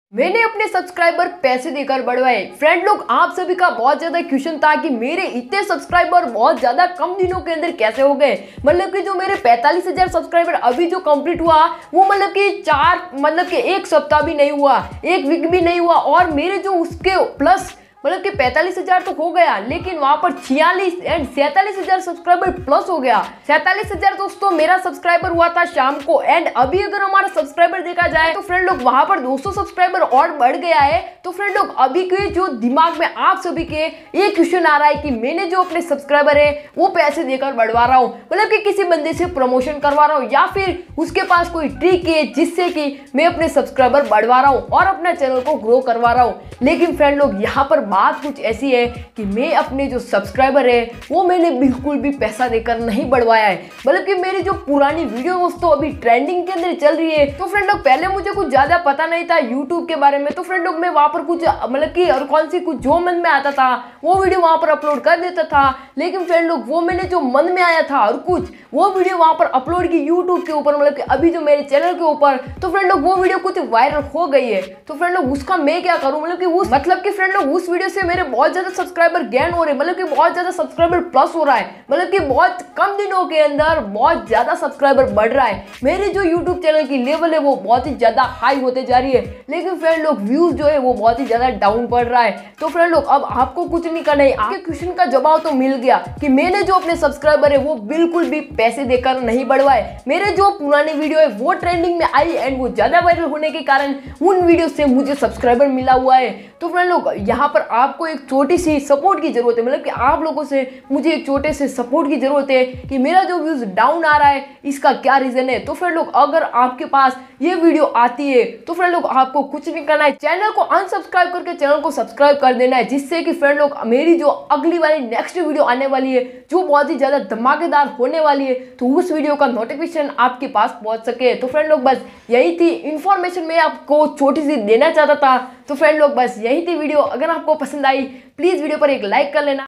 मैंने अपने सब्सक्राइबर पैसे देकर बढ़वाए। फ्रेंड लोग, आप सभी का बहुत ज्यादा क्वेश्चन था कि मेरे इतने सब्सक्राइबर बहुत ज्यादा कम दिनों के अंदर कैसे हो गए। मतलब कि जो मेरे 45,000 सब्सक्राइबर अभी जो कंप्लीट हुआ वो मतलब कि एक सप्ताह भी नहीं हुआ, एक वीक भी नहीं हुआ, और मेरे जो उसके प्लस मतलब कि 45,000 तो हो गया, लेकिन वहां पर 46 एंड 47,000 सब्सक्राइबर प्लस हो गया। 47,000 दोस्तों मेरा सब्सक्राइबर हुआ था शाम को। एंड अभी अगर हमारा सब्सक्राइबर देखा जाए तो फ्रेंड लोग वहां पर 200 सब्सक्राइबर और बढ़ गया है। तो फ्रेंड लोग, अभी के जो दिमाग में आप सभी के एक क्वेश्चन आ रहा है कि मैंने जो अपने सब्सक्राइबर है वो पैसे देकर बढ़वा रहा हूँ, मतलब कि किसी बंदे से प्रमोशन करवा रहा हूँ, या फिर उसके पास कोई ट्रिक है जिससे कि मैं अपने सब्सक्राइबर बढ़वा रहा हूँ और अपना चैनल को ग्रो करवा रहा हूँ। लेकिन फ्रेंड लोग, यहाँ पर बात कुछ ऐसी है कि मैं अपने जो सब्सक्राइबर है वो मैंने बिल्कुल भी पैसा देकर नहीं बढ़वाया है। मतलब कि मेरी जो पुरानी वीडियो दोस्तों अभी ट्रेंडिंग के अंदर चल रही है। तो फ्रेंड लोग, पहले मुझे कुछ ज्यादा पता नहीं था यूट्यूब के बारे में। तो फ्रेंड लोग, मैं वहां पर कुछ मतलब कि और कौन सी कुछ जो मन में आता था वो वीडियो वहां पर अपलोड कर देता था। लेकिन फ्रेंड लोग, वो मैंने जो मन में आया था और कुछ वो वीडियो वहां पर अपलोड की यूट्यूब के ऊपर, मतलब कि अभी जो मेरे चैनल के ऊपर। तो फ्रेंड लोग, वो वीडियो कुछ वायरल हो गई है। तो फ्रेंड लोग, उसका मैं क्या करूं, मतलब कि फ्रेंड लोग, उस वीडियो से मेरे बहुत ज्यादा सब्सक्राइबर गेन हो रहे, मतलब कि बहुत ज्यादा सब्सक्राइबर प्लस हो रहा है, मतलब कि बहुत कम दिनों के अंदर बहुत ज्यादा सब्सक्राइबर बढ़ रहा है। मेरे जो यूट्यूब चैनल की लेवल है वो बहुत ही ज्यादा हाई होते जा रही है, लेकिन फ्रेंड लोग व्यूज जो है वो बहुत ही ज्यादा डाउन पड़ रहा है। तो फ्रेंड लोग, अब आपको कुछ नहीं करना है। आपके क्वेश्चन का जवाब तो मिल गया कि मैंने जो अपने सब्सक्राइबर है वो बिल्कुल भी पैसे देकर नहीं बढ़वाए। मेरे जो पुरानी वीडियो है वो ट्रेंडिंग में आई एंड वो ज्यादा वायरल होने के कारण उन वीडियो से मुझे सब्सक्राइबर मिला हुआ है। तो फ्रेंड लोग, यहाँ पर आपको एक छोटी सी सपोर्ट की जरूरत है, मतलब कि आप लोगों से मुझे एक छोटे से सपोर्ट की जरूरत है कि मेरा जो व्यूज डाउन आ रहा है इसका क्या रीजन है। तो फ्रेंड लोग, अगर आपके पास ये वीडियो आती है तो फ्रेंड लोग, आपको कुछ नहीं करना है, चैनल को अनसब्सक्राइब करके चैनल को सब्सक्राइब कर देना है, जिससे कि फ्रेंड लोग मेरी जो अगली वाली नेक्स्ट वीडियो आने वाली है जो बहुत ही ज्यादा धमाकेदार होने वाली है तो उस वीडियो का नोटिफिकेशन आपके पास पहुंच सके। तो फ्रेंड लोग, बस यही थी इंफॉर्मेशन मैं आपको छोटी सी देना चाहता था। तो फ्रेंड लोग, बस यही थी वीडियो। अगर आपको पसंद आई प्लीज वीडियो पर एक लाइक कर लेना।